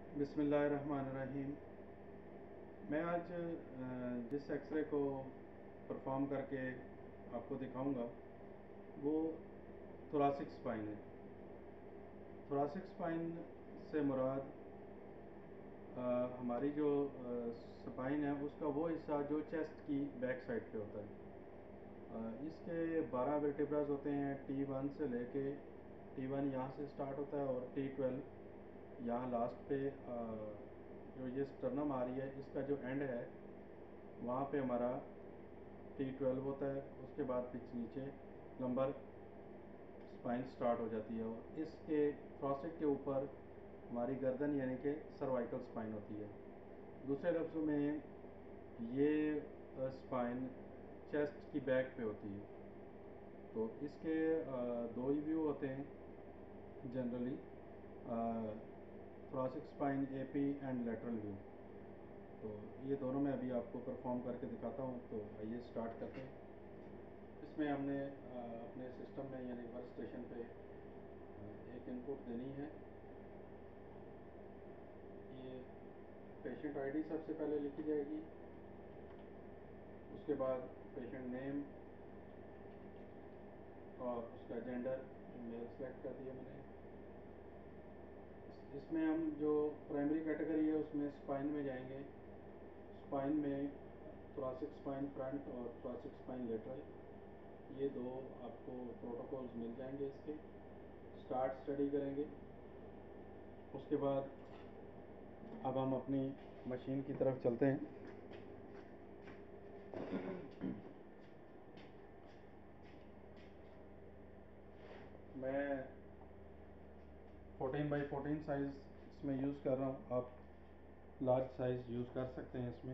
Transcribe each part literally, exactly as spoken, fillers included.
बिस्मिल्लाहिर्रहमानिर्रहीम। मैं आज अ, जिस एक्सरे को परफॉर्म करके आपको दिखाऊंगा वो थोरासिक स्पाइन है। थोरासिक स्पाइन से मुराद अ, हमारी जो स्पाइन है उसका वो हिस्सा जो चेस्ट की बैक साइड पे होता है। अ, इसके बारह वर्टिब्रास होते हैं। टी वन से लेके टी वन यहाँ से स्टार्ट होता है और टी ट्वेल्व यहाँ लास्ट पे अ, जो ये स्टर्नम आ रही है इसका जो एंड है वहाँ पे हमारा टी ट्वेल्व होता है। उसके बाद पिच नीचे लंबर स्पाइन स्टार्ट हो जाती है और इसके थोरासिक के ऊपर हमारी गर्दन यानी कि सर्वाइकल स्पाइन होती है। दूसरे लफ्ज़ों में ये स्पाइन चेस्ट की बैक पे होती है। तो इसके अ, दो ही व्यू होते हैं generally, thoracic spine AP and lateral view. तो ये दोनों मैं अभी आपको परफॉर्म करके दिखाता हूँ। तो आइए स्टार्ट करते हैं। इसमें हमने अ, अपने सिस्टम में यानी वर्क स्टेशन पे अ, एक इनपुट देनी है। ये पेशेंट आईडी सबसे पहले लिखी जाएगी, उसके बाद पेशेंट नेम और उसका जेंडर मेल सेलेक्ट कर दिया मैंने। इसमें हम जो प्राइमरी कैटेगरी है उसमें स्पाइन में जाएंगे। स्पाइन में थोरासिक स्पाइन फ्रंट और थोरासिक स्पाइन लेटरल, ये दो आपको प्रोटोकॉल्स मिल जाएंगे। इसके स्टार्ट स्टडी करेंगे। उसके बाद अब हम अपनी मशीन की तरफ चलते हैं। मैं फोर्टीन बाई फोर्टीन साइज़ इसमें यूज़ कर रहा हूँ। आप लार्ज साइज़ यूज़ कर सकते हैं इसमें।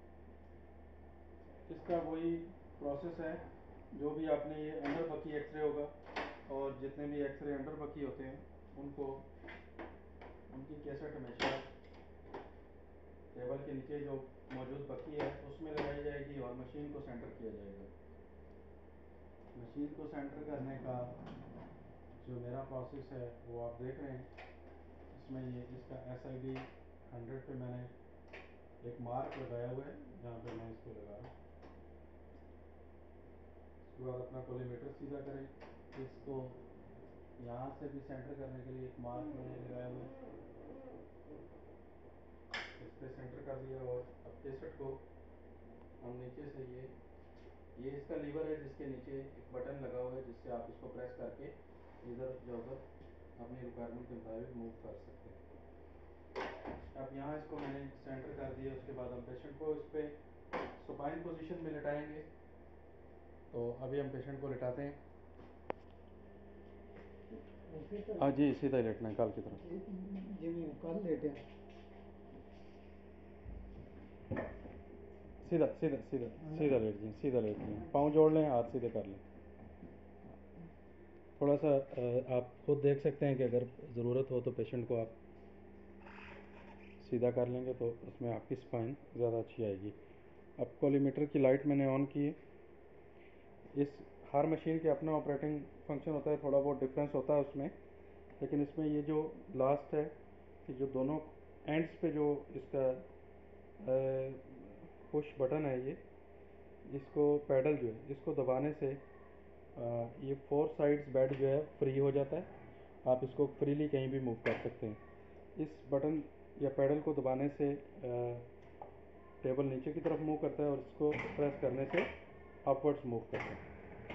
इसका वही प्रोसेस है जो भी आपने ये अंडर बकी एक्सरे होगा और जितने भी एक्सरे अंडर बकी होते हैं उनको उनकी कैसेट हमेशा टेबल के नीचे जो मौजूद बकी है उसमें लगाई जाएगी और मशीन को सेंटर किया जाएगा। मशीन को सेंटर करने का जो मेरा प्रोसेस है वो आप देख रहे हैं। इसमें ये इसका एस आई डी हंड्रेड पे मैंने एक मार्क लगाया हुआ है, जहाँ पे मैं इसको लगा रहा हूँ। उसके बाद अपना कोलीमीटर सीधा करें। इसको यहाँ से भी सेंटर करने के लिए एक मार्क मैंने लगाया हुआ है, इस पर सेंटर कर दिया। और अब केसेट को हम नीचे से ये ये इसका लीवर है जिसके नीचे एक बटन लगा हुआ है जिससे आप इसको प्रेस करके इधर या उधर अपनी रिक्वायरमेंट के मुताबिक मूव कर सकते हैं। अब यहाँ इसको मैंने सेंटर कर दिया। उसके बाद हम पेशेंट को इस पर सुपाइन पोजीशन में लिटाएंगे। तो अभी हम पेशेंट को लिटाते हैं। हाँ जी, सीधा ही लेटना है, कल की तरफ। जिमें कल लेटे सीधा सीधा सीधा सीधा लेट जाए, सीधा लेट जाए, पाँव जोड़ लें, हाथ सीधे कर लें। थोड़ा सा अ, आप खुद देख सकते हैं कि अगर ज़रूरत हो तो पेशेंट को आप सीधा कर लेंगे तो उसमें आपकी स्पाइन ज़्यादा अच्छी आएगी। अब कोलीमीटर की लाइट मैंने ऑन की है। इस हर मशीन के अपना ऑपरेटिंग फंक्शन होता है, थोड़ा बहुत डिफरेंस होता है उसमें, लेकिन इसमें ये जो लास्ट है कि जो दोनों एंड्स पे जो इसका पुश बटन है, ये इसको पैडल जो है इसको दबाने से आ, ये फोर साइड्स बेड जो है फ्री हो जाता है। आप इसको फ्रीली कहीं भी मूव कर सकते हैं। इस बटन या पैडल को दबाने से आ, टेबल नीचे की तरफ मूव करता है और इसको प्रेस करने से अपवर्ड्स मूव करता है।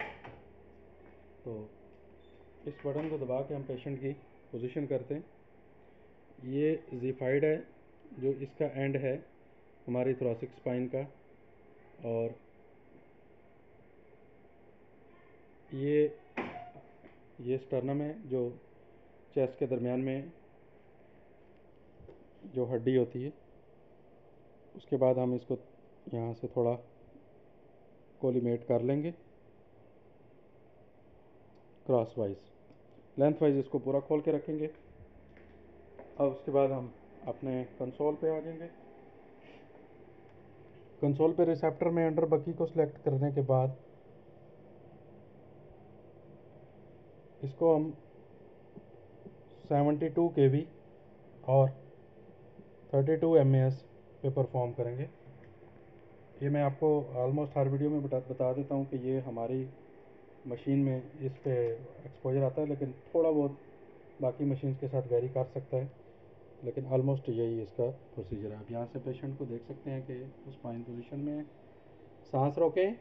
तो इस बटन को दबा के हम पेशेंट की पोजीशन करते हैं। ये जीफाइड है जो इसका एंड है हमारी थोरासिक स्पाइन का, और ये ये स्टर्नम है जो चेस्ट के दरमियान में जो हड्डी होती है। उसके बाद हम इसको यहाँ से थोड़ा कोलिमेट कर लेंगे क्रॉस वाइज, लेंथ वाइज इसको पूरा खोल के रखेंगे। अब उसके बाद हम अपने कंसोल पे आ जाएंगे। कंसोल पे रिसेप्टर में अंडर बकी को सिलेक्ट करने के बाद इसको हम सेवेंटी टू के वी और thirty two M A S पे परफॉर्म करेंगे। ये मैं आपको ऑलमोस्ट हर वीडियो में बता बता देता हूँ कि ये हमारी मशीन में इस पे एक्सपोजर आता है, लेकिन थोड़ा बहुत बाकी मशीन के साथ वेरी कर सकता है, लेकिन ऑलमोस्ट यही इसका प्रोसीजर है। आप यहाँ से पेशेंट को देख सकते हैं कि उस स्पाइन पोजीशन में है। सांस रोकें,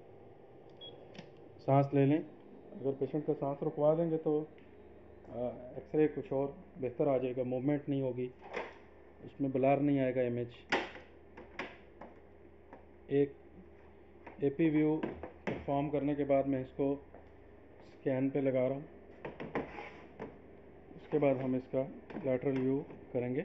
सांस ले लें। अगर पेशेंट का सांस रुकवा देंगे तो एक्सरे कुछ और बेहतर आ जाएगा, मूवमेंट नहीं होगी, उसमें ब्लर नहीं आएगा इमेज। एक एपी व्यू परफॉर्म करने के बाद मैं इसको स्कैन पे लगा रहा हूँ। उसके बाद हम इसका लैटरल व्यू करेंगे।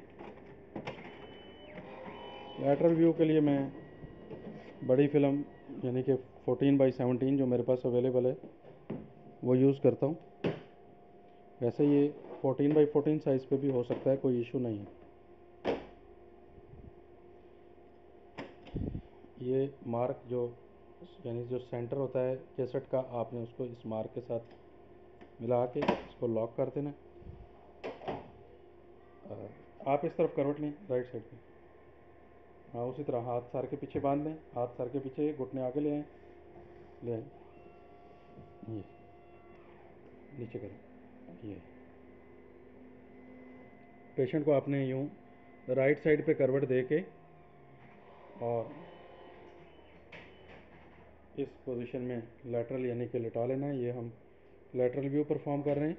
लैटरल व्यू के लिए मैं बड़ी फिल्म यानी कि फोर्टीन बाई सेवनटीन जो मेरे पास अवेलेबल है वो यूज़ करता हूँ। वैसे ये फोर्टीन बाई फोर्टीन साइज़ पे भी हो सकता है, कोई इशू नहीं है। ये मार्क जो यानी जो सेंटर होता है कैसेट का, आपने उसको इस मार्क के साथ मिला के इसको लॉक कर देना। आप इस तरफ करवट लें राइट साइड पे। हाँ, उसी तरह हाथ सर के पीछे बांध लें, हाथ सर के पीछे, घुटने आगे ले आएँ, ले आएँ, ये नीचे करें। ये पेशेंट को आपने यूँ राइट साइड पे करवट दे के और इस पोजीशन में लैटरल यानी कि लिटा लेना है। ये हम लैटरल व्यू परफॉर्म कर रहे हैं।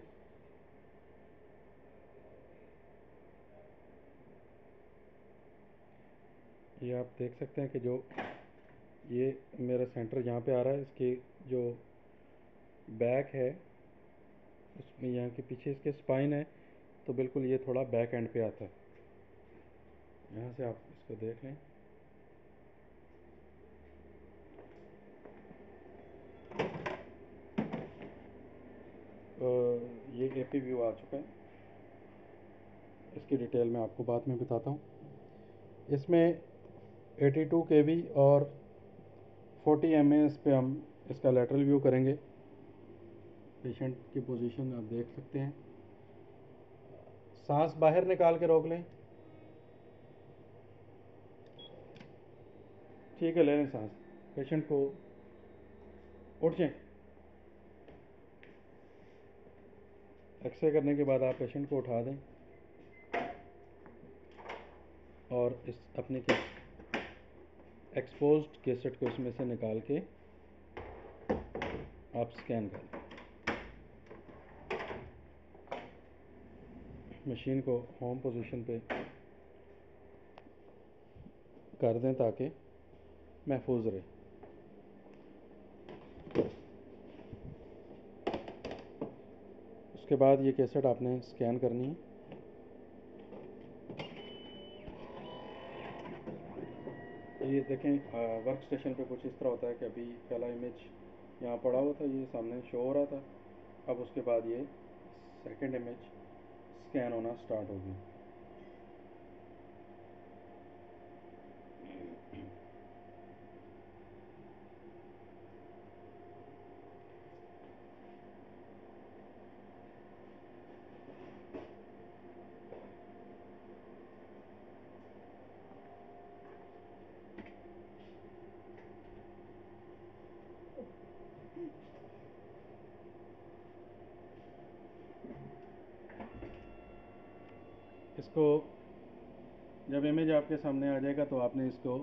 ये आप देख सकते हैं कि जो ये मेरा सेंटर यहाँ पे आ रहा है, इसके जो बैक है उसमें यहाँ के पीछे इसके स्पाइन है, तो बिल्कुल ये थोड़ा बैक एंड पे आता है। यहाँ से आप इसको देख लें। तो ये एपी व्यू आ चुका है, इसकी डिटेल मैं आपको बाद में बताता हूँ। इसमें एटी टू के वी और फोर्टी एम ए एस पे हम इसका लैटरल व्यू करेंगे। पेशेंट की पोजीशन आप देख सकते हैं। सांस बाहर निकाल के रोक लें। ठीक है, ले लें सांस। पेशेंट को उठ जाएं। एक्सरे करने के बाद आप पेशेंट को उठा दें और इस अपने के एक्सपोज्ड कैसेट को इसमें से निकाल के आप स्कैन करें। मशीन को होम पोजीशन पे कर दें ताकि महफूज रहे। उसके बाद ये कैसेट आपने स्कैन करनी है। ये देखें, वर्क स्टेशन पे कुछ इस तरह होता है कि अभी पहला इमेज यहाँ पड़ा हुआ था, ये सामने शो हो रहा था। अब उसके बाद ये सेकंड इमेज स्कैन होना स्टार्ट हो गई। इसको जब इमेज आपके सामने आ जाएगा तो आपने इसको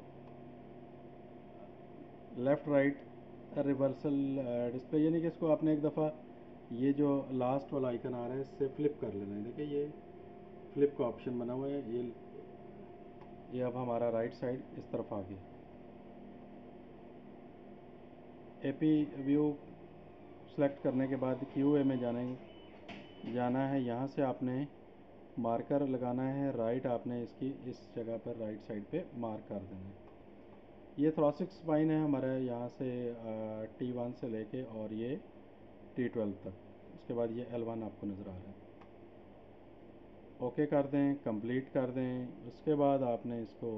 लेफ़्ट राइट रिवर्सल डिस्प्ले यानी कि इसको आपने एक दफ़ा ये जो लास्ट वाला आइकन आ रहा है इससे फ्लिप कर लेना है। देखिए ये फ्लिप का ऑप्शन बना हुआ है। ये ये अब हमारा राइट साइड इस तरफ आ गया। एपी व्यू सेलेक्ट करने के बाद क्यूए में जाने जाना है। यहाँ से आपने मार्कर लगाना है राइट, आपने इसकी इस जगह पर राइट साइड पे मार्क कर देना है। ये थोरैसिक स्पाइन है हमारा, यहाँ से टी वन से लेके और ये टी ट्वेल्व तक। उसके बाद ये एल वन आपको नज़र आ रहा है। ओके कर दें, कंप्लीट कर दें। उसके बाद आपने इसको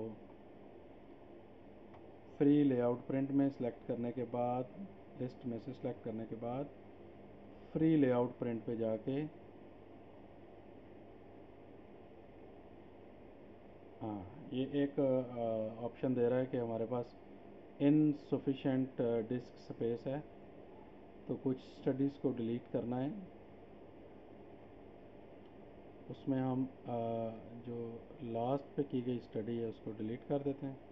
फ्री लेआउट प्रिंट में सेलेक्ट करने के बाद, लिस्ट में से सेलेक्ट करने के बाद फ्री लेआउट प्रिंट पे जाके हाँ, ये एक ऑप्शन दे रहा है कि हमारे पास इनसफिशेंट डिस्क स्पेस है, तो कुछ स्टडीज़ को डिलीट करना है। उसमें हम आ, जो लास्ट पे की गई स्टडी है उसको डिलीट कर देते हैं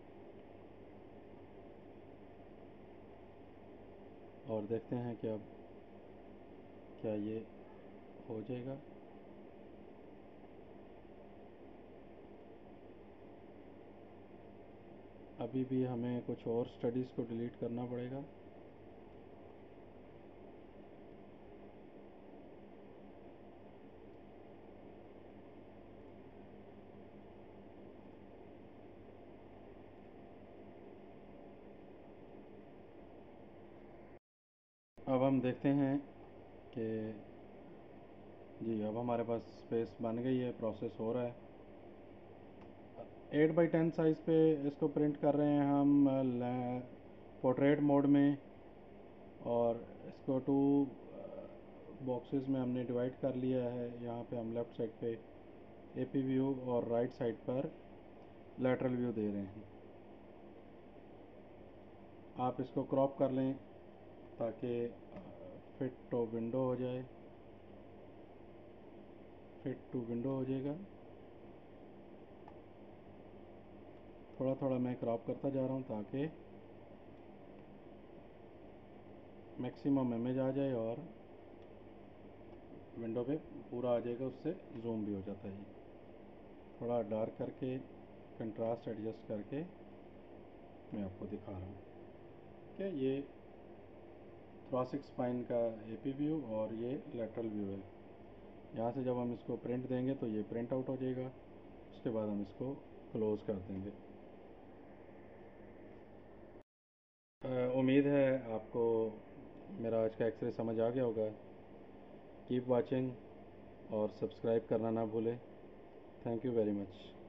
और देखते हैं कि अब क्या ये हो जाएगा। अभी भी हमें कुछ और स्टडीज़ को डिलीट करना पड़ेगा। अब हम देखते हैं कि जी अब हमारे पास स्पेस बन गई है, प्रोसेस हो रहा है। एट बाई टेन साइज़ पे इसको प्रिंट कर रहे हैं हम पोर्ट्रेट मोड में, और इसको टू बॉक्सेस में हमने डिवाइड कर लिया है। यहाँ पे हम लेफ़्ट साइड पे एपी व्यू और राइट साइड पर लैटरल व्यू दे रहे हैं। आप इसको क्रॉप कर लें ताकि फिट टू विंडो हो जाए, फिट टू विंडो हो जाएगा। थोड़ा थोड़ा मैं क्रॉप करता जा रहा हूँ ताकि मैक्सिमम इमेज आ जाए और विंडो पे पूरा आ जाएगा, उससे जूम भी हो जाता है। थोड़ा डार्क करके कंट्रास्ट एडजस्ट करके मैं आपको दिखा रहा हूँ कि ये थोरैसिक स्पाइन का एपी व्यू और ये लेटरल व्यू है। यहाँ से जब हम इसको प्रिंट देंगे तो ये प्रिंट आउट हो जाएगा। उसके बाद हम इसको क्लोज़ कर देंगे। उम्मीद है आपको मेरा आज का एक्सरे समझ आ गया होगा। कीप वाचिंग और सब्सक्राइब करना ना भूलें। Thank you very much.